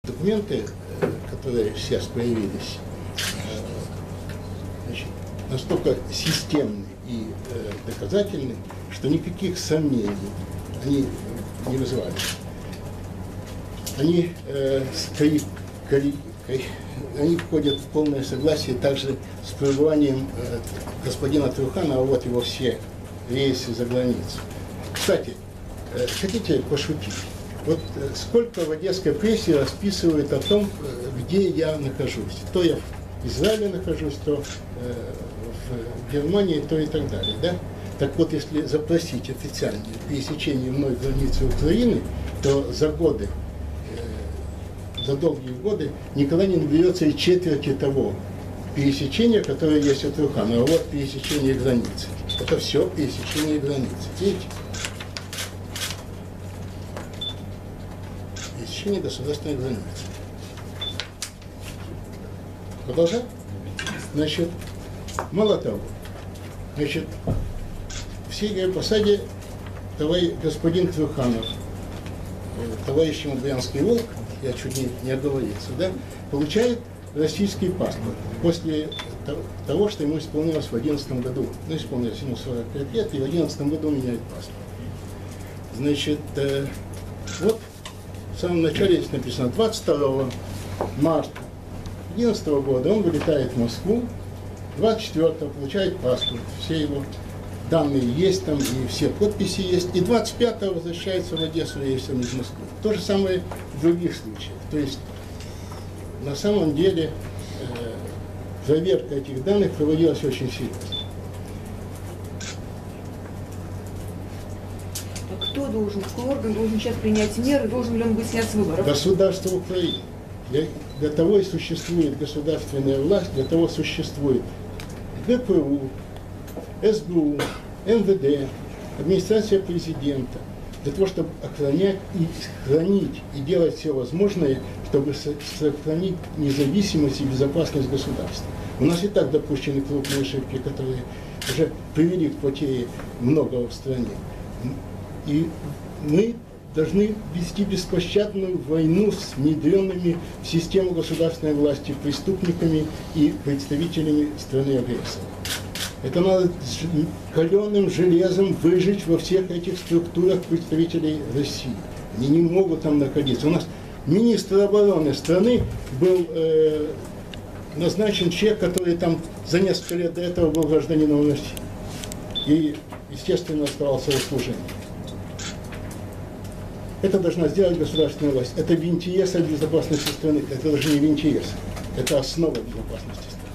Документы, которые сейчас появились, значит, настолько системны и доказательны, что никаких сомнений они не вызывали. Они они входят в полное согласие также с пребыванием господина Труханова, вот его все рейсы за границу. Кстати, хотите пошутить? Вот сколько в одесской прессе расписывают о том, где я нахожусь. То я в Израиле нахожусь, то в Германии, то и так далее. Да? Так вот, если запросить официальное пересечение мной границы Украины, то за годы, за долгие годы никогда не наберется и четверти того пересечения, которое есть у Труханова. Вот пересечение границы. Это все пересечение границы. Видите? Пересечение государственной границы. Продолжаем? Значит, мало того, значит, в Сирии посаде господин Труханов, товарищ ему Брянский волк, я чуть не оговорился, да, получает российский паспорт после того, что ему исполнилось в 2011 году. Ну, исполнилось ему 45 лет, и в 2011 году меняет паспорт. Значит, вот в самом начале здесь написано, 22 марта 2011 года он вылетает в Москву, 24-го получает паспорт, все его данные есть там, и все подписи есть, и 25-го возвращается в Одессу рейсом из Москвы. То же самое в других случаях. То есть, на самом деле, проверка этих данных проводилась очень серьезно. А кто должен, какой орган должен сейчас принять меры, должен ли он быть снят с выборов? Государство Украины. Для того и существует государственная власть, для того существует ГПУ, СБУ, МВД, администрация президента, для того, чтобы охранять и хранить, и делать все возможное, чтобы сохранить независимость и безопасность государства. У нас и так допущены крупные ошибки, которые уже привели к потере многого в стране. И мы должны вести беспощадную войну с внедренными в систему государственной власти преступниками и представителями страны-агрессора. Это надо каленым железом выжечь во всех этих структурах представителей России. Они не могут там находиться. У нас министр обороны страны был назначен человек, который там за несколько лет до этого был гражданином России. И, естественно, оставался в служении. Это должна сделать государственная власть. Это винтиес от безопасности страны. Это даже не винтиес. Это основа безопасности страны.